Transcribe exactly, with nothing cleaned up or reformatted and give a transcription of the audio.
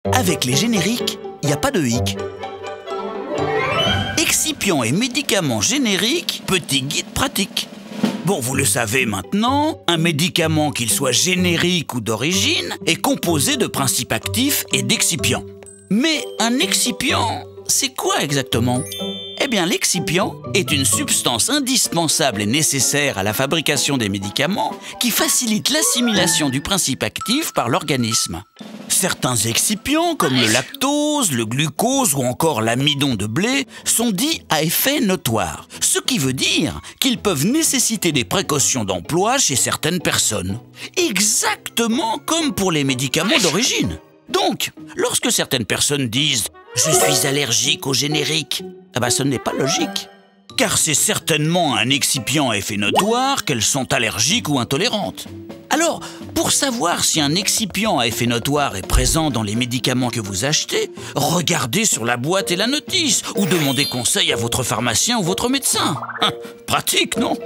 Avec les génériques, il n'y a pas de hic. Excipients et médicaments génériques, petit guide pratique. Bon, vous le savez maintenant, un médicament, qu'il soit générique ou d'origine, est composé de principes actifs et d'excipients. Mais un excipient, c'est quoi exactement? Eh bien, l'excipient est une substance indispensable et nécessaire à la fabrication des médicaments qui facilite l'assimilation du principe actif par l'organisme. Certains excipients, comme le lactose, le glucose ou encore l'amidon de blé, sont dits à effet notoire, ce qui veut dire qu'ils peuvent nécessiter des précautions d'emploi chez certaines personnes. Exactement comme pour les médicaments d'origine. Donc, lorsque certaines personnes disent « Je suis allergique au générique », eh ben, ce n'est pas logique. Car c'est certainement un excipient à effet notoire qu'elles sont allergiques ou intolérantes. Alors, pour savoir si un excipient à effet notoire est présent dans les médicaments que vous achetez, regardez sur la boîte et la notice ou demandez conseil à votre pharmacien ou votre médecin. Hein, pratique, non ?